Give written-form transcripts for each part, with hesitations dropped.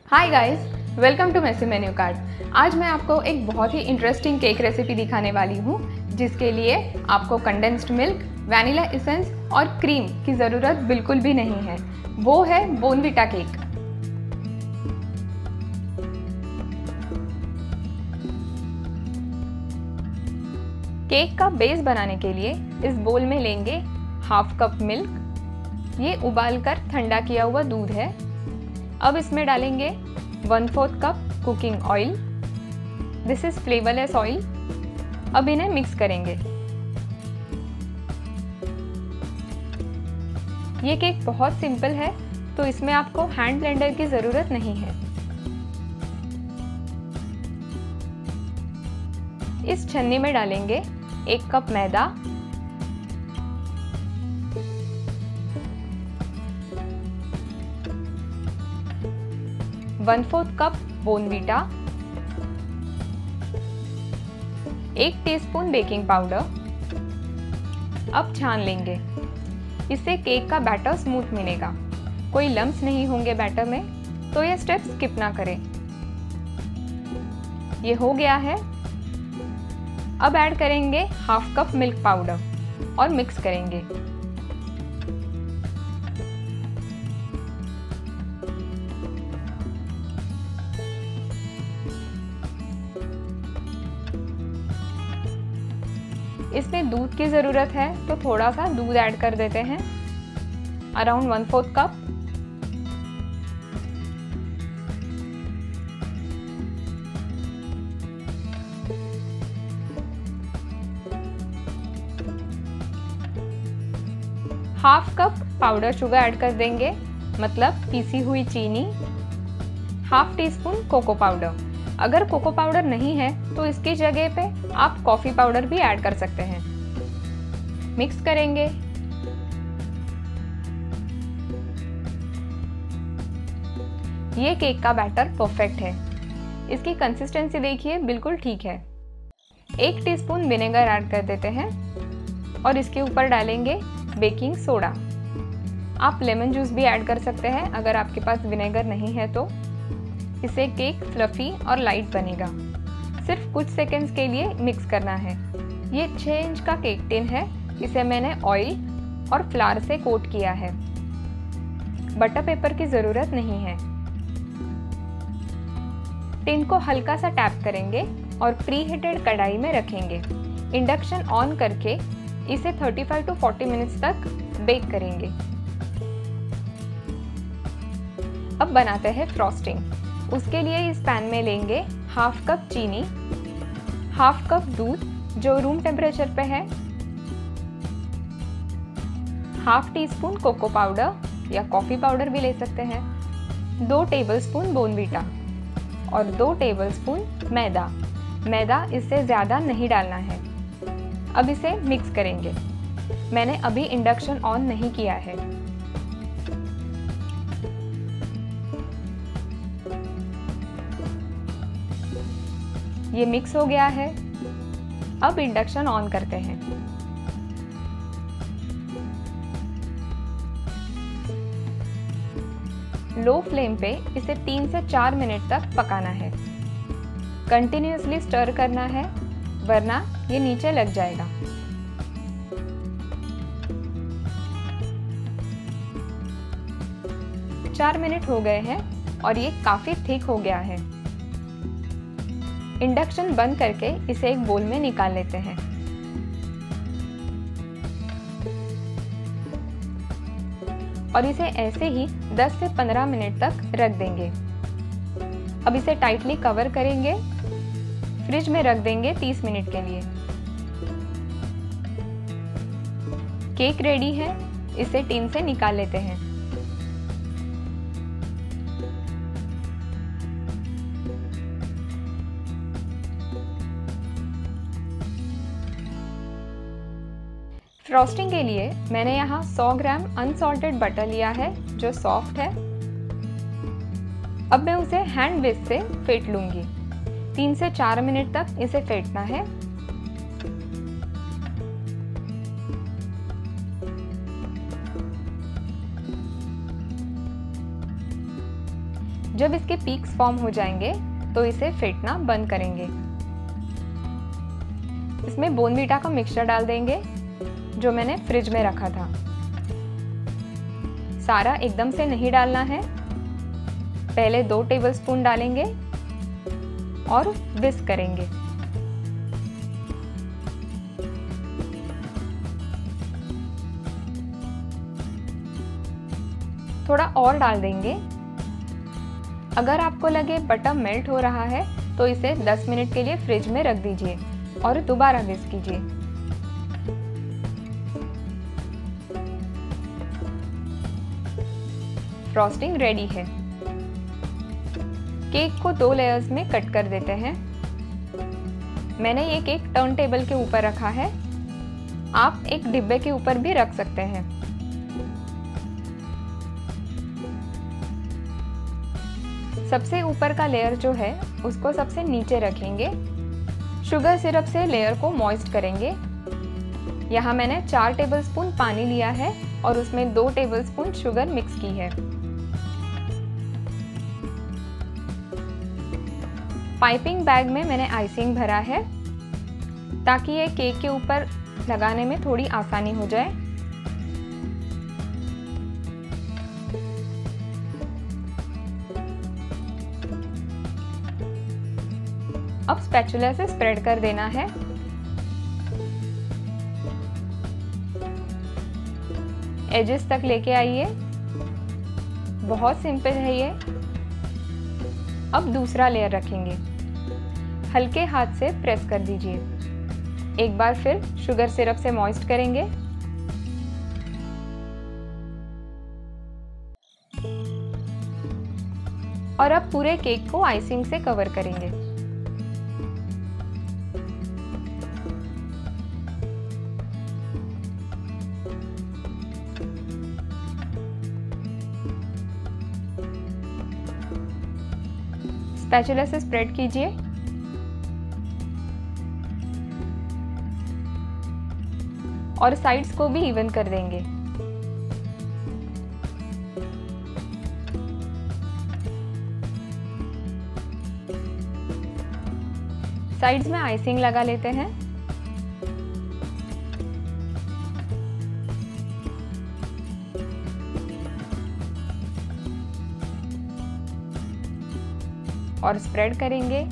Hi guys, welcome to messy menu card. आज मैं आपको एक बहुत ही इंटरेस्टिंग केक रेसिपी दिखाने वाली हूँ, जिसके लिए आपको कंडेंस्ड मिल्क, वैनिला एसेंस और क्रीम की ज़रूरत बिल्कुल भी नहीं है। वो है बोर्नवीटा केक। केक का बेस बनाने के लिए इस बोल में लेंगे हाफ कप मिल्क। ये उबालकर ठंडा किया हुआ दूध है। अब इसमें डालेंगे 1/4 cup cooking oil. This is flavourless oil. अब इन्हें मिक्स करेंगे। ये केक बहुत सिंपल है, तो इसमें आपको हैंड ब्लेंडर की ज़रूरत नहीं है। इस छन्नी में डालेंगे 1 कप मैदा, 1/4 cup Bournvita, 1 teaspoon baking powder. अब छान लेंगे। इससे केक का बैटर स्मूथ मिलेगा। कोई लम्प्स नहीं होंगे बैटर में, तो ये स्टेप स्किप ना करें। ये हो गया है। अब ऐड करेंगे हाफ कप मिल्क पाउडर और मिक्स करेंगे। इसमें दूध की ज़रूरत है, तो थोड़ा सा दूध ऐड कर देते हैं, around 1/4 cup. Half cup powder sugar add कर देंगे, मतलब पीसी हुई चीनी। Half teaspoon cocoa powder. अगर कोको पाउडर नहीं है तो इसकी जगह पे आप कॉफ़ी पाउडर भी ऐड कर सकते हैं। मिक्स करेंगे। ये केक का बैटर परफेक्ट है। इसकी कंसिस्टेंसी देखिए, बिल्कुल ठीक है। 1 टीस्पून विनेगर ऐड कर देते हैं और इसके ऊपर डालेंगे बेकिंग सोडा। आप लेमन जूस भी ऐड कर सकते हैं अगर आपके पास विनेगर नहीं है तो। इससे केक फ्लफी और लाइट बनेगा। सिर्फ कुछ सेकंड्स के लिए मिक्स करना है। ये 6 इंच का केक टिन है। इसे मैंने ऑयल और फ्लावर से कोट किया है। बटर पेपर की ज़रूरत नहीं है। टिन को हल्का सा टैप करेंगे और प्री हीटेड कढ़ाई में रखेंगे। इंडक्शन ऑन करके इसे 35 to 40 मिनट्स तक बेक करेंगे। अब बनाते हैं फ्रॉस्टिंग। उसके लिए इस पैन में लेंगे हाफ कप चीनी, हाफ कप दूध जो रूम टेम्परेचर पे है, half teaspoon cocoa powder या कॉफ़ी पाउडर भी ले सकते हैं, 2 टेबलस्पून बोर्नवीटा और 2 टेबलस्पून मैदा। मैदा इससे ज़्यादा नहीं डालना है। अब इसे मिक्स करेंगे। मैंने अभी इंडक्शन ऑन नहीं किया है। ये मिक्स हो गया है। अब इंडक्शन ऑन करते हैं। लो फ्लेम पे इसे 3 से 4 मिनट तक पकाना है। कंटिन्यूअसली स्टर करना है, वरना ये नीचे लग जाएगा। चार मिनट हो गए हैं और ये काफी थिक हो गया है। इंडक्शन बंद करके इसे एक बोल में निकाल लेते हैं। और इसे ऐसे ही 10 से 15 मिनट तक रख देंगे। अब इसे टाइटली कवर करेंगे। फ्रिज में रख देंगे 30 मिनट के लिए। केक रेडी है। इसे टिन से निकाल लेते हैं। फ्रॉस्टिंग के लिए मैंने यहाँ 100 ग्राम अनसॉल्टेड बटर लिया है जो सॉफ्ट है। अब मैं उसे हैंड विस्क से फेंट लूंगी। 3 से 4 मिनट तक इसे फेंटना है। जब इसके पीक्स फॉर्म हो जाएंगे तो इसे फेंटना बंद करेंगे। इसमें बोर्नवीटा का मिक्सचर डाल देंगे जो मैंने फ्रिज में रखा था। सारा एकदम से नहीं डालना है, पहले 2 टेबलस्पून डालेंगे और विस्क करेंगे। थोड़ा और डाल देंगे। अगर आपको लगे बटर मेल्ट हो रहा है तो इसे 10 मिनट के लिए फ्रिज में रख दीजिए और दोबारा विस्क कीजिए। फ्रॉस्टिंग रेडी है। केक को 2 लेयर्स में कट कर देते हैं। मैंने ये केक टर्न टेबल के ऊपर रखा है, आप एक डिब्बे के ऊपर भी रख सकते हैं। सबसे ऊपर का लेयर जो है उसको सबसे नीचे रखेंगे। शुगर सिरप से लेयर को मॉइस्ट करेंगे। यहाँ मैंने 4 टेबलस्पून पानी लिया है और उसमें 2 टेबलस्पून शुगर मिक्स की है। पाइपिंग बैग में मैंने आइसिंग भरा है ताकि ये केक के ऊपर लगाने में थोड़ी आसानी हो जाए। अब स्पैचुला से स्प्रेड कर देना है। एजेस तक लेके आइए। बहुत सिंपल है ये। अब दूसरा लेयर रखेंगे। हल्के हाथ से प्रेस कर दीजिए। एक बार फिर शुगर सिरप से मॉइस्ट करेंगे। और अब पूरे केक को आइसिंग से कवर करेंगे। स्पैचुला से स्प्रेड कीजिए। और साइड्स को भी इवन कर देंगे। साइड्स में आइसिंग लगा लेते हैं। और स्प्रेड करेंगे।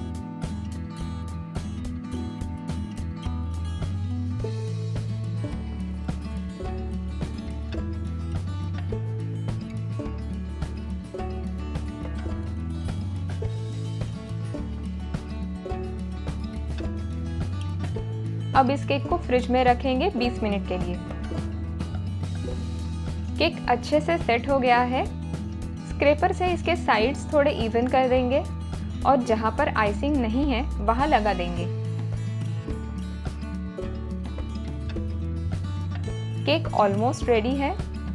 अब इस केक को फ्रिज में रखेंगे 20 मिनट के लिए। केक अच्छे से सेट हो गया है। स्क्रैपर से इसके साइड्स थोड़े इवन कर देंगे और जहां पर आइसिंग नहीं है वहां लगा देंगे। केक ऑलमोस्ट रेडी है।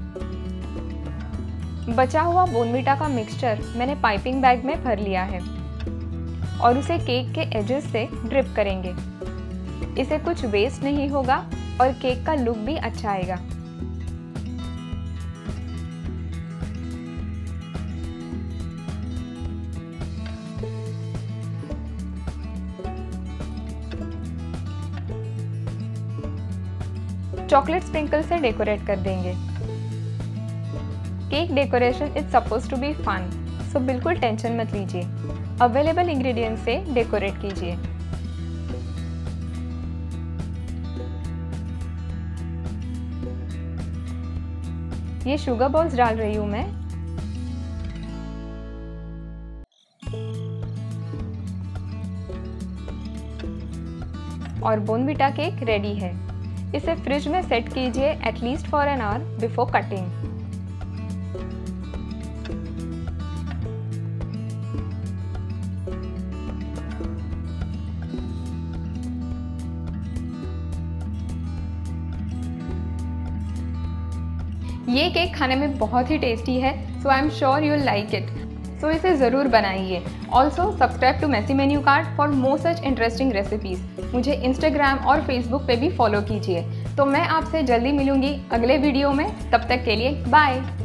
बचा हुआ बोर्नवीटा का मिक्सचर मैंने पाइपिंग बैग में भर लिया है और उसे केक के एजेस से ड्रिप करेंगे। इसे कुछ वेस्ट नहीं होगा और केक का लुक भी अच्छा आएगा। चॉकलेट स्प्रिंकल से डेकोरेट कर देंगे। Cake decoration is suppose to be fun, so बिल्कुल टेंशन मत लीजिए। अवेलेबल इंग्रेडिएंट्स से डेकोरेट कीजिए। ये शुगर बॉल्स डाल रही हूं मैं। और बोर्नवीटा केक रेडी है। इसे फ्रिज में सेट कीजिए at least for an hour before cutting. ये केक खाने में बहुत ही टेस्टी है, so I am sure you will like it. So इसे ज़रूर बनाइए। Also subscribe to messy menu card for more such interesting recipes. मुझे इंस्टाग्राम और फेसबुक पे भी फॉलो कीजिए। तो मैं आपसे जल्दी मिलूंगी अगले वीडियो में। तब तक के लिए बाय।